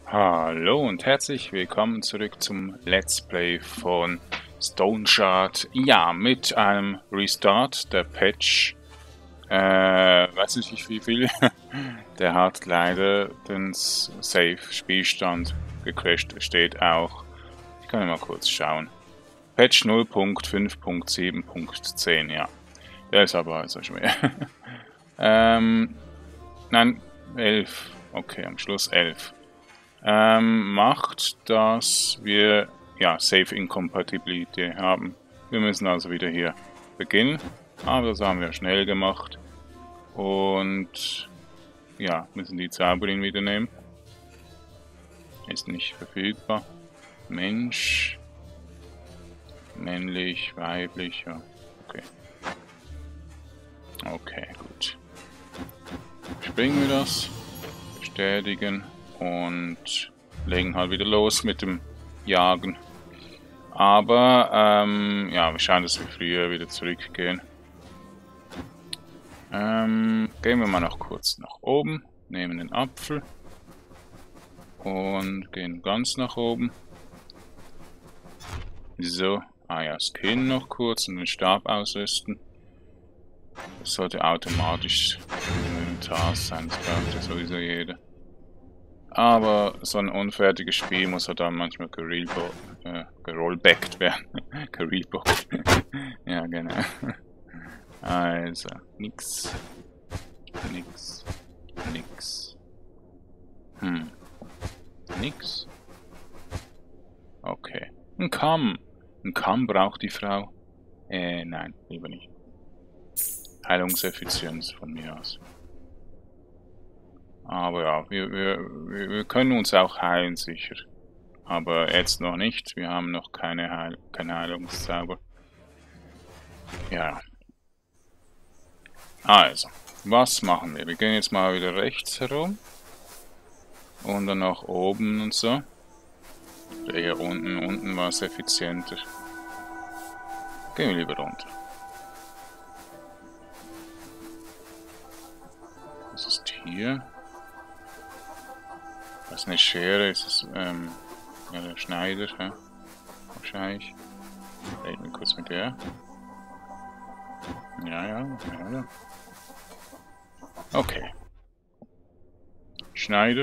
Hallo und herzlich willkommen zurück zum Let's Play von Stone Shard. Ja, mit einem Restart der Patch. Weiß nicht wie viel. Der hat leider den Save-Spielstand gecrashed. Steht auch. Ich kann ja mal kurz schauen. Patch 0.5.7.10, ja. Der ist aber so schwer. Nein, 11. Okay, am Schluss 11. Macht, dass wir ja Save Incompatibility haben. Wir müssen also wieder hier beginnen, aber das haben wir schnell gemacht und ja, müssen die Zauberin wieder nehmen. Ist nicht verfügbar. Mensch, männlich, weiblich, ja, okay. Okay, gut. Springen wir das, bestätigen. Und legen halt wieder los mit dem Jagen. Aber, ja, wahrscheinlich, dass wir früher wieder zurückgehen. Gehen wir mal noch kurz nach oben, nehmen den Apfel und gehen ganz nach oben. So, ja, Skin noch kurz und den Stab ausrüsten. Das sollte automatisch im Inventar sein, das braucht ja sowieso jeder. Aber so ein unfertiges Spiel muss halt dann manchmal gerollbackt werden. Gerebockt. Ja, genau. Also, nix. Nix. Nix. Nix. Okay. Ein Kamm. Ein Kamm braucht die Frau. Nein, lieber nicht. Heilungseffizienz von mir aus. Aber ja, wir können uns auch heilen, sicher. Aber jetzt noch nicht. Wir haben noch keine Heilungszauber. Ja. Also, was machen wir? Wir gehen jetzt mal wieder rechts herum. Und dann nach oben und so. Der hier unten. Unten war es effizienter. Gehen wir lieber runter. Was ist hier? Das ist eine Schere, ist es, ja, der Schneider, ja, wahrscheinlich. Reden wir kurz mit der. Ja. Okay. Schneider.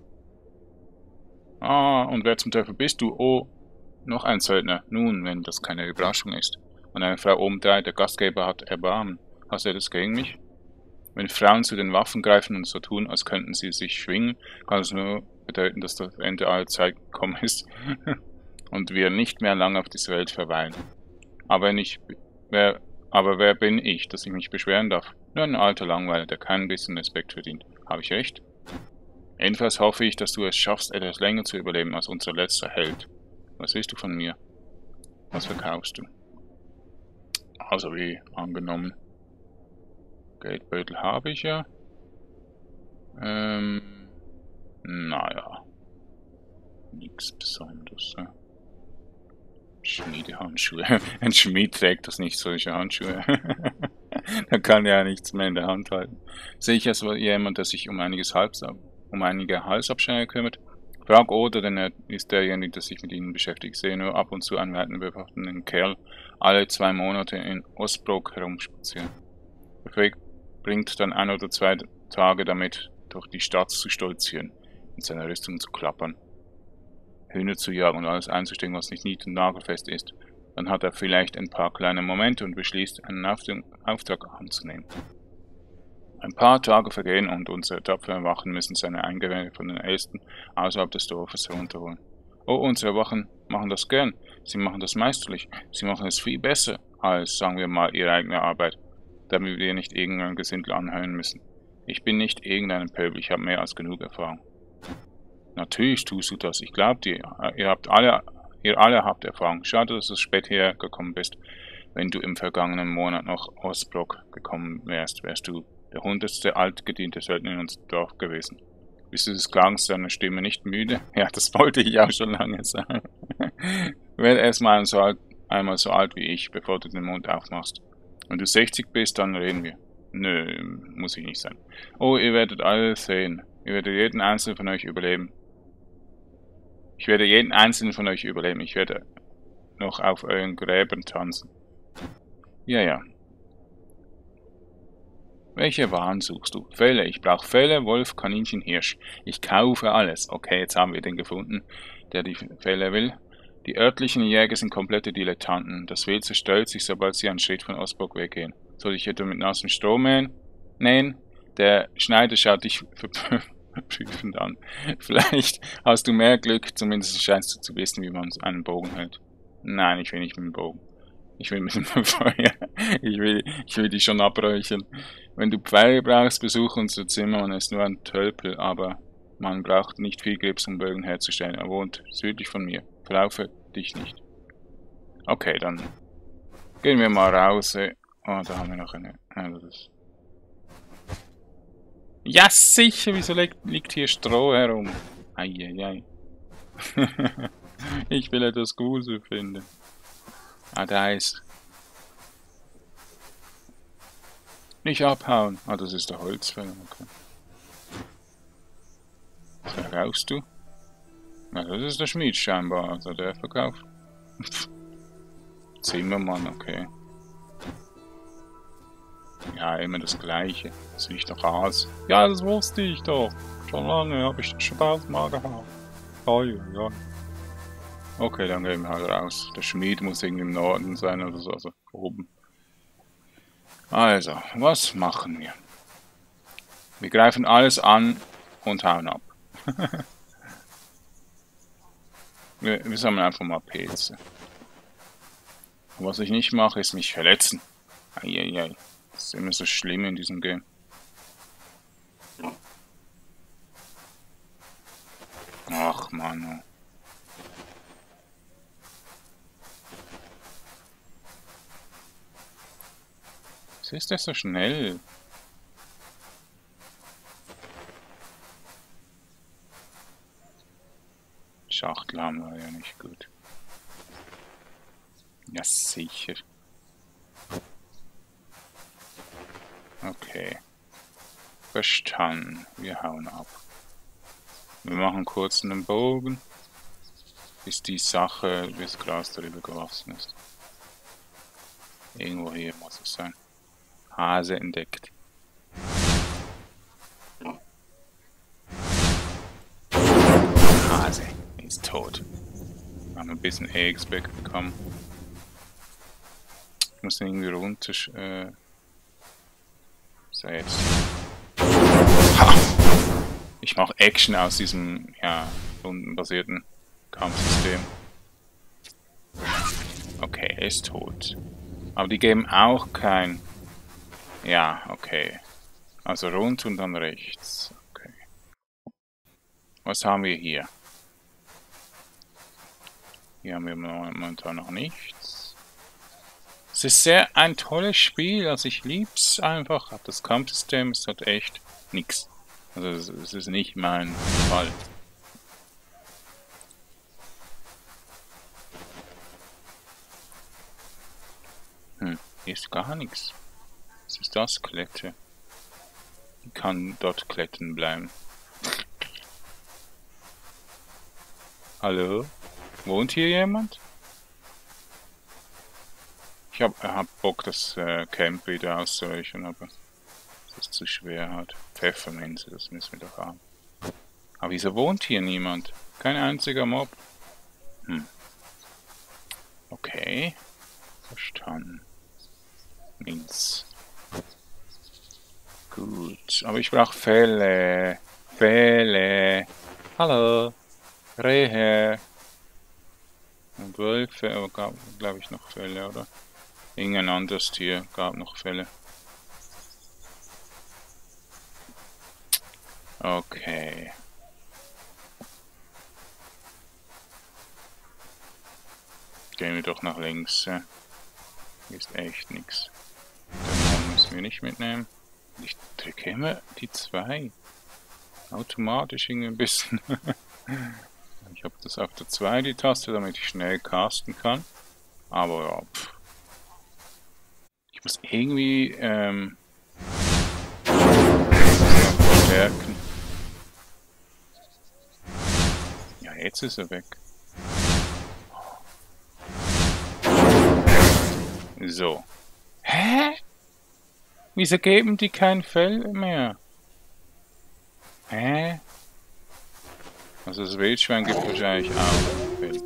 Ah, und wer zum Teufel bist du? Oh, noch ein Söldner. Nun, wenn das keine Überraschung ist. Und eine Frau obendrein, der Gastgeber hat Erbarmen. Hast du etwas gegen mich? Wenn Frauen zu den Waffen greifen und so tun, als könnten sie sich schwingen, kann es nur bedeuten, dass das Ende aller Zeit gekommen ist und wir nicht mehr lange auf dieser Welt verweilen. Aber wer bin ich, dass ich mich beschweren darf? Nur ein alter Langweiler, der keinen bisschen Respekt verdient. Habe ich recht? Jedenfalls hoffe ich, dass du es schaffst, etwas länger zu überleben als unser letzter Held. Was willst du von mir? Was verkaufst du? Also wie angenommen. Geldbeutel habe ich ja. Naja. Nichts Besonderes. Ja. Schmiedehandschuhe. Ein Schmied trägt das nicht, solche Handschuhe. Da kann er ja nichts mehr in der Hand halten. Sehe ich als jemand, der sich um einige Halsabschneider kümmert? Frag Oda, denn er ist derjenige, der sich mit ihnen beschäftigt. Ich sehe nur ab und zu einen weiten Kerl alle 2 Monate in Osbrook herumspazieren. Bringt dann 1 oder 2 Tage damit, durch die Stadt zu stolzieren, in seiner Rüstung zu klappern, Hühner zu jagen und alles einzustecken, was nicht nied- und nagelfest ist. Dann hat er vielleicht ein paar kleine Momente und beschließt, einen Auftrag anzunehmen. Ein paar Tage vergehen und unsere tapferen Wachen müssen seine Eingeweide von den Ästen außerhalb des Dorfes herunterholen. Oh, unsere Wachen machen das gern. Sie machen das meisterlich. Sie machen es viel besser als, sagen wir mal, ihre eigene Arbeit, damit wir nicht irgendein Gesindel anhören müssen. Ich bin nicht irgendein Pöbel, ich habe mehr als genug Erfahrung. Natürlich tust du das, ich glaube dir. Ihr alle habt Erfahrung. Schade, dass du spät hergekommen bist. Wenn du im vergangenen Monat nach Osbrook gekommen wärst, wärst du der 100. altgediente Söldner in unserem Dorf gewesen. Bist du des Klagens deiner Stimme nicht müde? Ja, das wollte ich auch schon lange sagen. Werd erstmal einmal so alt wie ich, bevor du den Mund aufmachst. Wenn du 60 bist, dann reden wir. Nö, muss ich nicht sein. Oh, ihr werdet alles sehen. Ihr werdet jeden einzelnen von euch überleben. Ich werde jeden einzelnen von euch überleben. Ich werde noch auf euren Gräbern tanzen. Ja, ja. Welche Waren suchst du? Felle. Ich brauche Felle, Wolf, Kaninchen, Hirsch. Ich kaufe alles. Okay, jetzt haben wir den gefunden, der die Felle will. Die örtlichen Jäger sind komplette Dilettanten. Das Wild zerstört sich, sobald sie einen Schritt von Osburg weggehen. Soll ich etwa mit nassem Stroh nähen? Der Schneider schaut dich prüfend an. Vielleicht hast du mehr Glück, zumindest scheinst du zu wissen, wie man einen Bogen hält. Nein, ich will nicht mit dem Bogen. Ich will mit dem Feuer. Ich will die schon abräuchern. Wenn du Pfeile brauchst, besuch unser Zimmer. Man ist nur ein Tölpel, aber man braucht nicht viel Grips, um Bögen herzustellen. Er wohnt südlich von mir. Verlaufe dich nicht. Okay, dann gehen wir mal raus. Oh, da haben wir noch eine. Ja, sicher! Wieso liegt hier Stroh herum? Eieiei. Ich will etwas Gutes finden. Ah, da ist. Nicht abhauen. Ah, das ist der Holzfäller. Okay. Was verkaufst du? Na, das ist der Schmied scheinbar. Also der verkauft. Zimmermann, okay. Ja, immer das Gleiche. Das riecht doch Aas. Ja, das wusste ich doch. Schon lange habe ich Spaß mal gehabt. Oh ja. Okay, dann gehen wir halt raus. Der Schmied muss irgendwie im Norden sein oder so, also oben. Also, was machen wir? Wir greifen alles an und hauen ab. wir sammeln einfach mal Pilze. Und was ich nicht mache, ist mich verletzen. Eieiei. Das ist immer so schlimm in diesem Game. Ach Mann. Was ist das so schnell? Schachtel haben wir ja nicht gut. Ja, sicher. Okay. Verstanden. Wir hauen ab. Wir machen kurz einen Bogen, bis die Sache, bis Gras darüber gewachsen ist. Irgendwo hier muss es sein. Hase entdeckt. Hase ist tot. Wir haben ein bisschen EX-Back bekommen. Ich muss irgendwie runter. So jetzt. Ha! Ich mache Action aus diesem, ja, rundenbasierten Kampfsystem. Okay, er ist tot. Aber die geben auch kein... Ja, okay. Also rund und dann rechts. Okay. Was haben wir hier? Hier haben wir momentan noch nichts. Es ist sehr ein tolles Spiel, also ich lieb's einfach. Das Kampfsystem ist halt echt nix. Also es ist nicht mein Fall. Hier ist gar nichts. Was ist das? Klette. Die kann dort kletten bleiben. Hallo? Wohnt hier jemand? Ich hab Bock, das Camp wieder auszulöschen, aber das ist zu schwer hat. Pfefferminze, das müssen wir doch haben. Aber wieso wohnt hier niemand? Kein einziger Mob. Okay. Verstanden. Minz. Gut, aber ich brauche Felle. Felle. Hallo. Rehe. Und Wölfe, aber gab, glaube ich, noch Felle, oder? Irgendein anderes Tier gab noch Felle. Okay. Gehen wir doch nach links. Hier ist echt nichts. Den müssen wir nicht mitnehmen. Ich drücke immer die 2. Automatisch irgendwie ein bisschen. Ich habe das auf der 2 die Taste, damit ich schnell casten kann. Aber ja, ich muss irgendwie verstärken. Ja, jetzt ist er weg. So. Hä? Wieso geben die kein Fell mehr? Hä? Also das Wildschwein gibt wahrscheinlich auch Fell.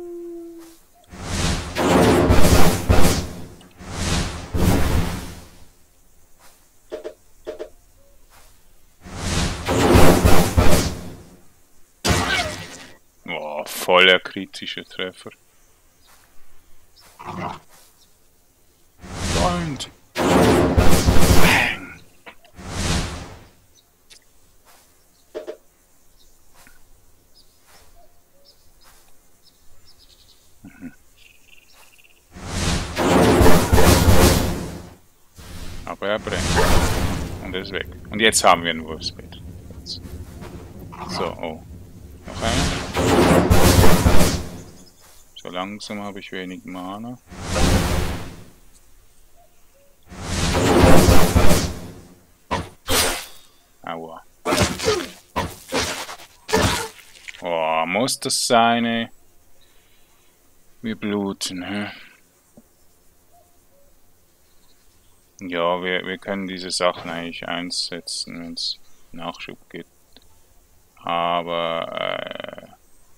Oh, voller kritischer Treffer. Freund. Bang. Aber er brennt. Und er ist weg. Und jetzt haben wir ein Wurfsbett. So, oh. Noch einer. So langsam habe ich wenig Mana. Aua. Oh, muss das sein, ey? Wir bluten, hä? Ja, wir können diese Sachen eigentlich einsetzen, wenn es Nachschub gibt. Aber,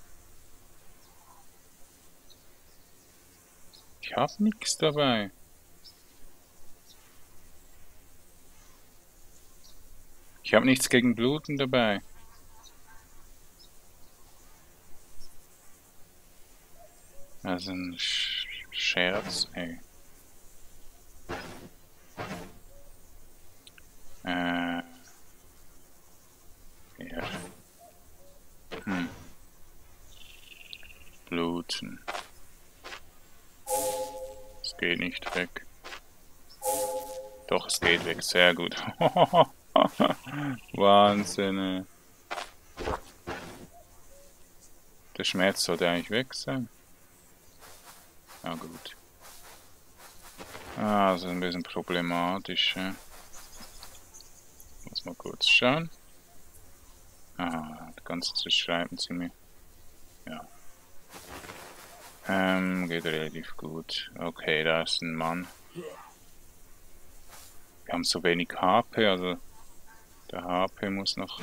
ich hab nichts dabei. Ich habe nichts gegen Bluten dabei. Das ist ein Scherz, ey. Ja. Bluten. Es geht nicht weg. Doch, es geht weg. Sehr gut. Wahnsinn. Der Schmerz sollte eigentlich weg sein. Ja gut. Ah, das ist ein bisschen problematisch. Muss mal kurz schauen. Ah, das Ganze schreiben sie mir. Ja. Geht relativ gut. Okay, da ist ein Mann. Wir haben so wenig HP, also der HP muss noch...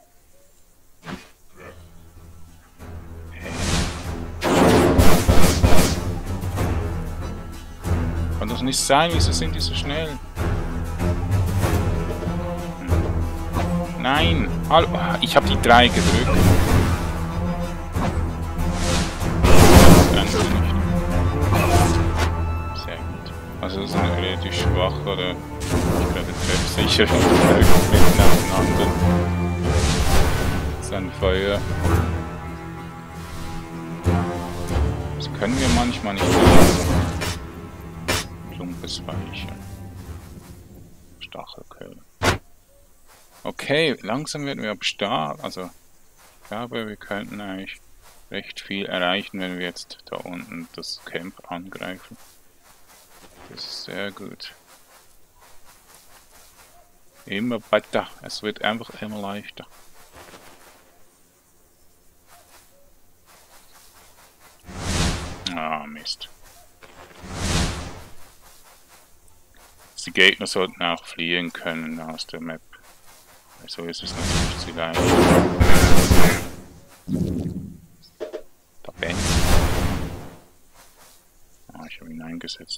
Kann das nicht sein, wieso sind die so schnell? Nein! Hallo! Ich habe die 3 gedrückt. Sehr gut. Also das sind relativ schwach, oder? Ich glaube treffsicher mitten aufeinander. Das ist ein Feuer. Das können wir manchmal nicht machen. Plumpes Weichen. Stachelkeule. Okay, langsam werden wir aber stark. Also, ich glaube, wir könnten eigentlich recht viel erreichen, wenn wir jetzt da unten das Camp angreifen. Das ist sehr gut. Immer weiter. Es wird einfach immer leichter. Ah, Mist. Die Gegner sollten auch fliehen können aus der Map. So ist es natürlich zu leicht. Da brennt. Ah, ich habe ihn eingesetzt.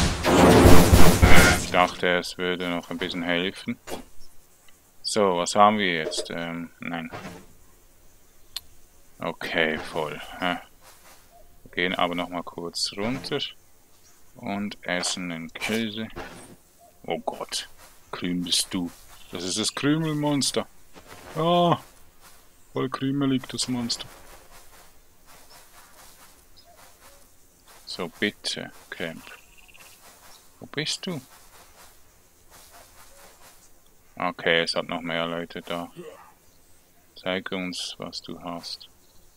Ich dachte, es würde noch ein bisschen helfen. So, was haben wir jetzt? Nein. Okay, voll. Wir gehen aber noch mal kurz runter und essen den Käse. Oh Gott, krümelst du. Das ist das Krümelmonster. Ah, voll krümelig das Monster. So, bitte, Camp. Wo bist du? Okay, es hat noch mehr Leute da. Zeig uns, was du hast.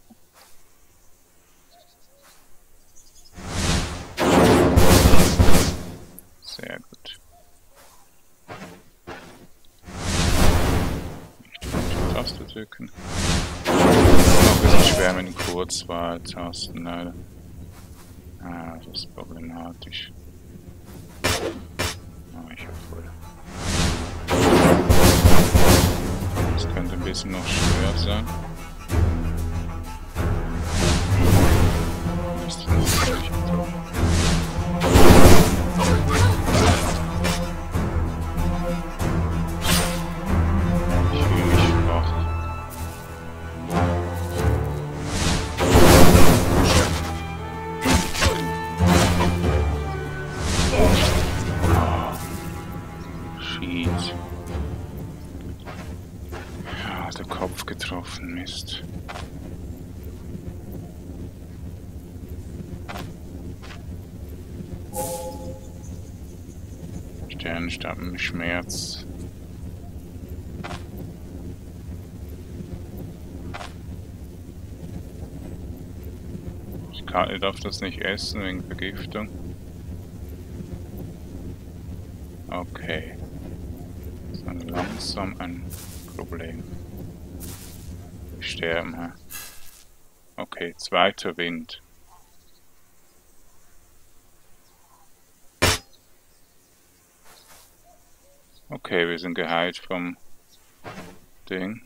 Sehr gut. Nicht die Taste drücken. ein bisschen schwer mit den Kurzwahltasten, leider. Ah, das ist problematisch. Ah, ich hab voll. Das könnte ein bisschen noch schwer sein. Ist das nicht getroffen? Ich fühle mich schwach. Shit. Ja, der Kopf getroffen, Mist. Sternenstab mit Schmerz. Ich darf das nicht essen wegen Vergiftung. Okay. Das ist dann langsam ein Problem. Wir sterben, hä? Okay, zweiter Wind. Okay, wir sind geheilt vom Ding.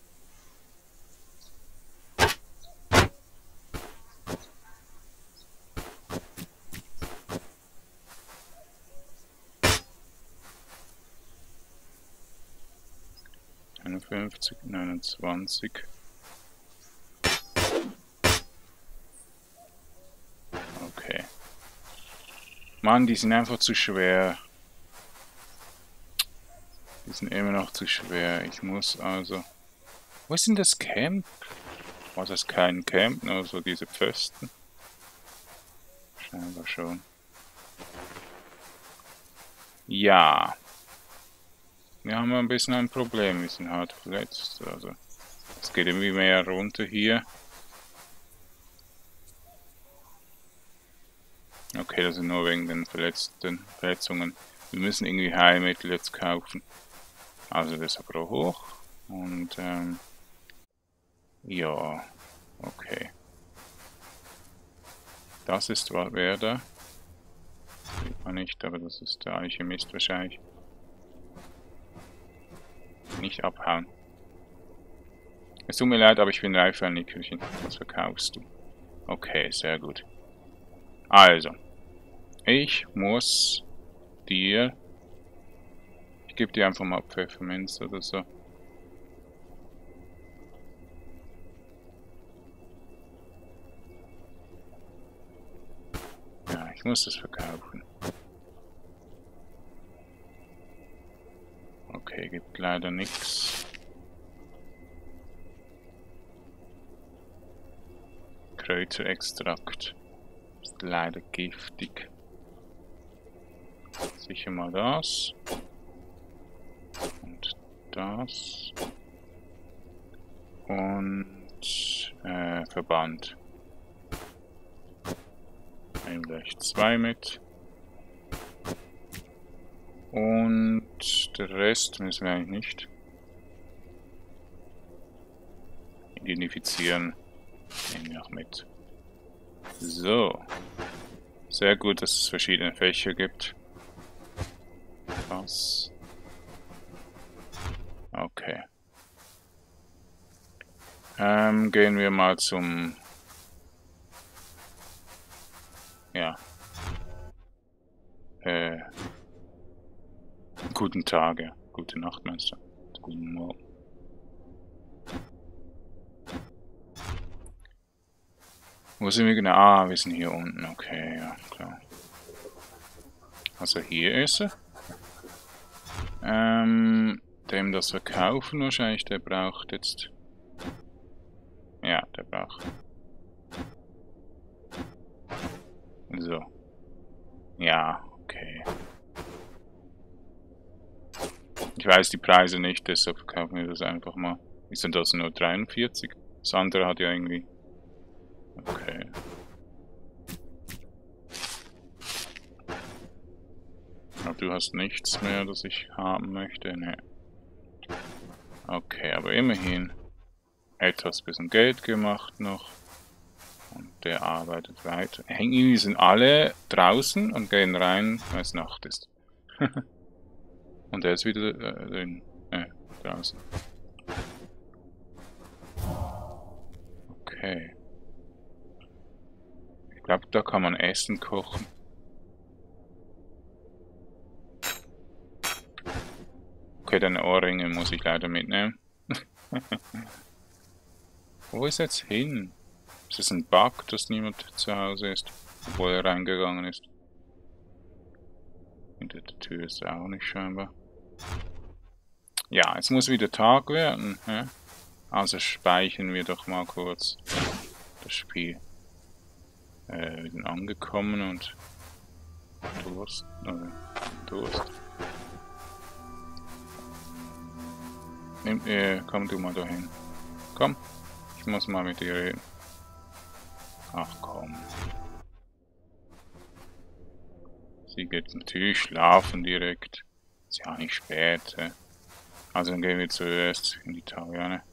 51, 29. Okay. Mann, die sind einfach zu schwer. Die sind immer noch zu schwer. Ich muss also... Wo ist denn das Camp? War das kein Camp, nur so diese Pfosten? Scheinbar schon. Ja. Wir haben ein bisschen ein Problem. Wir sind hart verletzt. Also, es geht irgendwie mehr runter hier. Okay, das ist nur wegen den Verletzungen. Wir müssen irgendwie Heilmittel jetzt kaufen. Also das aber hoch. Und ja, okay. Das ist wer da? Sieht man nicht, aber das ist der Alchemist wahrscheinlich. Nicht abhauen. Es tut mir leid, aber ich bin reif für ein Nickerchen. Was verkaufst du? Okay, sehr gut. Also, ich muss dir... Ich gebe dir einfach mal Pfefferminz oder so. Ja, ich muss das verkaufen. Okay, gibt leider nichts. Kräuterextrakt. Ist leider giftig. Sicher mal das. Und das. Und Verband. Nehmen gleich 2 mit. Und der Rest müssen wir eigentlich nicht identifizieren. Nehmen wir auch mit. So. Sehr gut, dass es verschiedene Fächer gibt. Was? Okay. Gehen wir mal zum... Ja. Guten Tag, ja. Gute Nacht, meinst du? Guten Morgen. Wo sind wir genau? Ah, wir sind hier unten. Okay, ja, klar. Also hier ist er. Dem das verkaufen wahrscheinlich, der braucht jetzt... Ja, der braucht... So. Ja, okay. Ich weiß die Preise nicht, deshalb verkaufen wir das einfach mal. Ist denn das nur 43? Das andere hat ja irgendwie... Okay. Aber du hast nichts mehr, das ich haben möchte? Ne. Okay, aber immerhin. etwas bisschen Geld gemacht noch. Und der arbeitet weiter. Die sind alle draußen und gehen rein, weil es Nacht ist. Und er ist wieder drin. Draußen. Okay. Ich glaube, da kann man Essen kochen. Okay, deine Ohrringe muss ich leider mitnehmen. Wo ist jetzt hin? Ist das ein Bug, dass niemand zu Hause ist, obwohl er reingegangen ist? Hinter der Tür ist er auch nicht scheinbar. Ja, es muss wieder Tag werden. Ja? Also speichern wir doch mal kurz das Spiel. Wir sind angekommen und Durst. Komm du mal dahin. Komm, ich muss mal mit dir reden. Ach komm. Sie geht natürlich schlafen direkt. Ist ja nicht spät. Also dann gehen wir zuerst in die Taverne.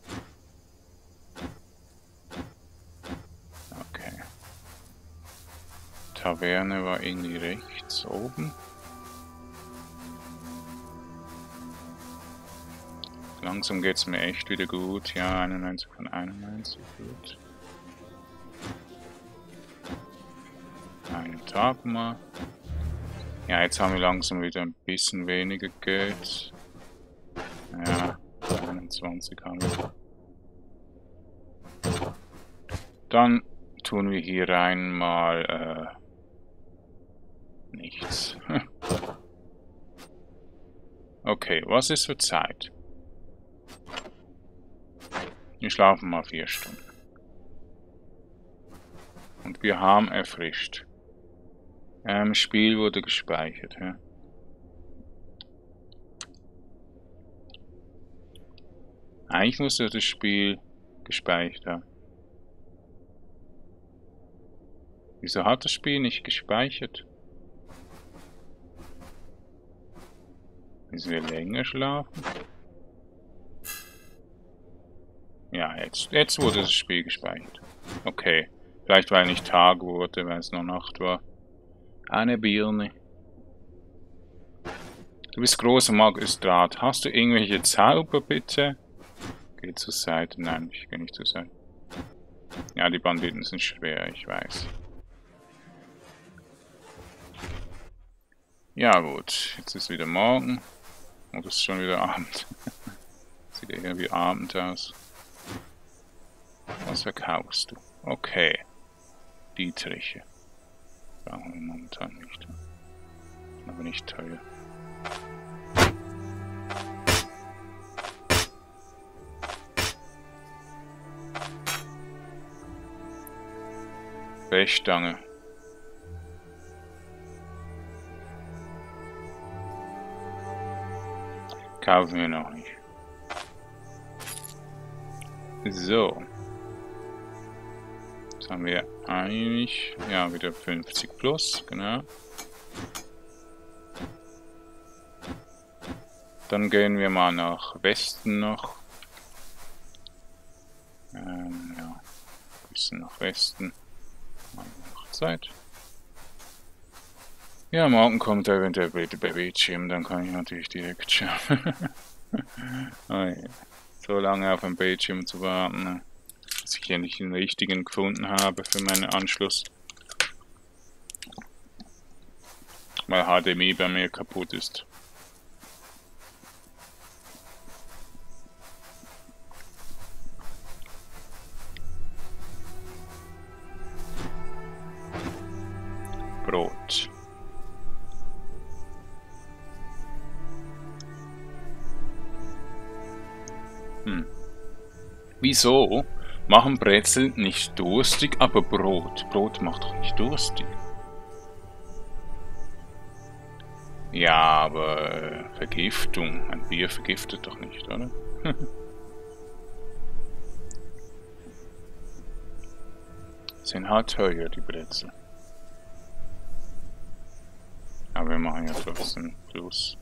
Okay. Taverne war irgendwie rechts oben. Langsam geht's mir echt wieder gut. Ja, 91 von 91. Gut. Einen Tag mal. Ja, jetzt haben wir langsam wieder ein bisschen weniger Geld. Ja, 21 haben wir. Dann tun wir hier rein mal nichts. Okay, was ist für Zeit? Wir schlafen mal 4 Stunden. Und wir haben erfrischt. Spiel wurde gespeichert. Ja. Eigentlich musste das Spiel gespeichert haben. Wieso hat das Spiel nicht gespeichert? Müssen wir länger schlafen? Ja, jetzt wurde das Spiel gespeichert. Okay. Vielleicht weil nicht Tag wurde, weil es noch Nacht war. Eine Birne. Du bist großer Magistrat. Hast du irgendwelche Zauber, bitte? Geh zur Seite. Nein, ich gehe nicht zur Seite. Ja, die Banditen sind schwer, ich weiß. Ja gut, jetzt ist wieder Morgen. Und es ist schon wieder Abend. Sieht irgendwie Abend aus. Was verkaufst du? Okay. Dietriche. Brauchen wir momentan nicht. Aber nicht teuer. Brechstange. Kaufen wir noch nicht. So. Jetzt haben wir eigentlich, ja, wieder 50 plus, genau. Dann gehen wir mal nach Westen noch. Ja, ein bisschen nach Westen. Haben wir noch Zeit. Ja, morgen kommt eventuell der Bildschirm, dann kann ich natürlich direkt schauen. Oh ja. So lange auf dem Bildschirm zu warten, bis ich endlich den richtigen gefunden habe für meinen Anschluss. Weil HDMI bei mir kaputt ist. Brot. Wieso machen Brezel nicht durstig, aber Brot? Brot macht doch nicht durstig. Ja, aber Vergiftung. Ein Bier vergiftet doch nicht, oder? Sind halt teuer, die Brezel. Aber wir machen ja trotzdem Plus.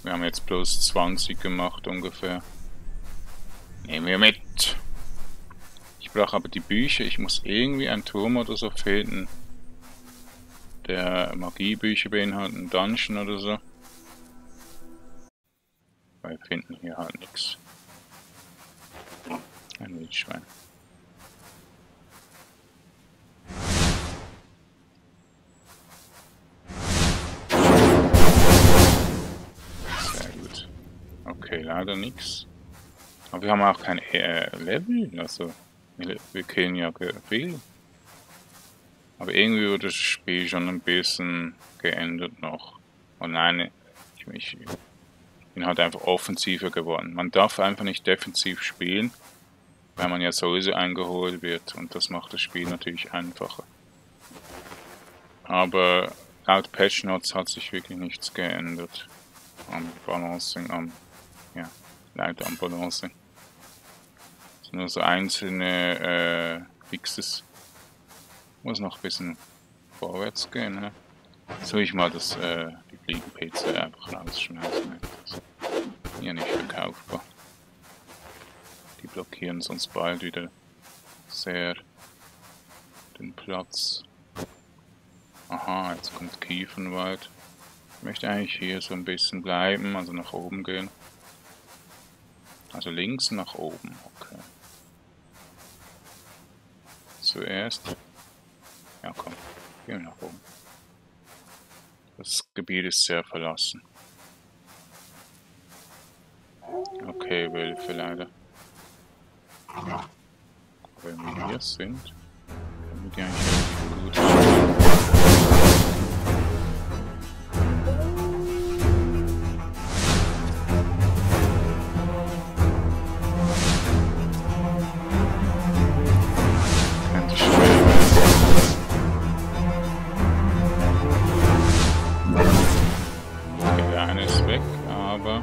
Wir haben jetzt plus 20 gemacht ungefähr. Nehmen wir mit. Ich brauche aber die Bücher. Ich muss irgendwie einen Turm oder so finden, der Magiebücher beinhaltet, einen Dungeon oder so. Wir finden hier halt nichts. Ein Wildschwein. Sehr gut. Okay, leider nichts. Aber wir haben auch kein Level, also wir killen ja viel. Aber irgendwie wurde das Spiel schon ein bisschen geändert noch. Oh nein, ich bin halt einfach offensiver geworden. Man darf einfach nicht defensiv spielen, weil man ja sowieso eingeholt wird und das macht das Spiel natürlich einfacher. Aber laut Patch Notes hat sich wirklich nichts geändert am Balancing, leider am Balancing. Es sind nur so einzelne Fixes. Muss noch ein bisschen vorwärts gehen, ne? Soll ich mal die Fliegenpilze einfach rausschmeißen? Das ist hier nicht verkaufbar. Die blockieren sonst bald wieder sehr den Platz. Aha, jetzt kommt Kiefernwald. Ich möchte eigentlich hier so ein bisschen bleiben, also nach oben gehen. Also links nach oben, okay. Zuerst. Ja komm, gehen wir nach oben. Das Gebiet ist sehr verlassen. Okay, Wölfe leider. Wenn wir hier sind, können wir die eigentlich relativ gut haben. Könnte schwer werden. Okay, der eine ist weg, aber...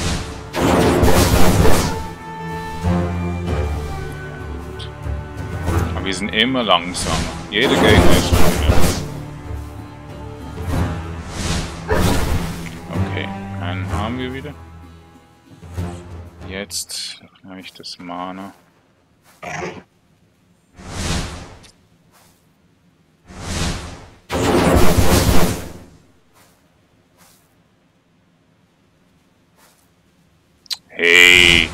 Wir sind immer langsamer. Jeder Gegner ist schneller. Okay, einen haben wir wieder. Jetzt habe ich das Mana. Hey!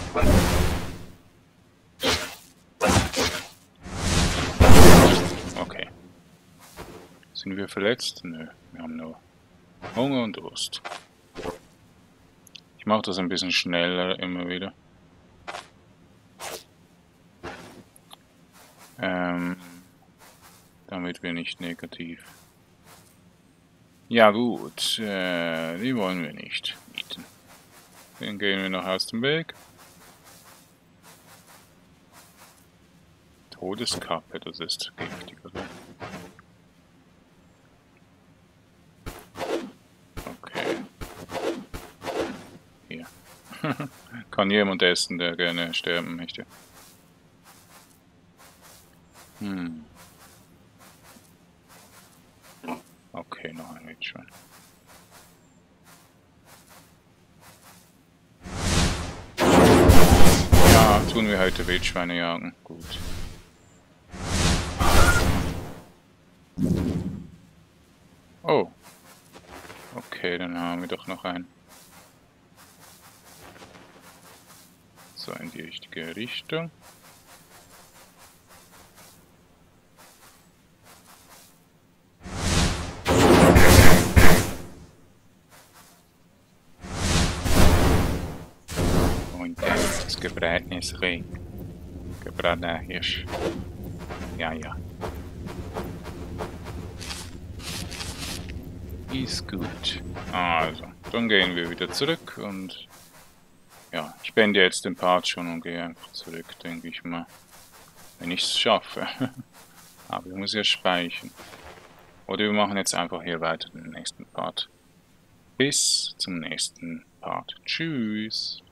Okay. Sind wir verletzt? Nö, wir haben nur Hunger und Durst. Ich mache das ein bisschen schneller immer wieder. Damit wir nicht negativ. Ja gut, die wollen wir nicht mieten. Dann gehen wir noch aus dem Weg. Todeskappe, das ist giftig, oder? Okay. Hier. Kann jemand essen, der gerne sterben möchte. Okay, noch ein Wildschwein. Ja, tun wir heute Wildschweine jagen. Gut. Oh. Okay, dann haben wir doch noch einen. So, in die richtige Richtung. Und das gebratenes Reh. Gebratener Hirsch. Ja, ja. Ist gut. Also, dann gehen wir wieder zurück und ja, ich beende jetzt den Part schon und gehe einfach zurück, denke ich mal. Wenn ich es schaffe. Aber ich muss ja speichern. Oder wir machen jetzt einfach hier weiter den nächsten Part. Bis zum nächsten Part. Tschüss.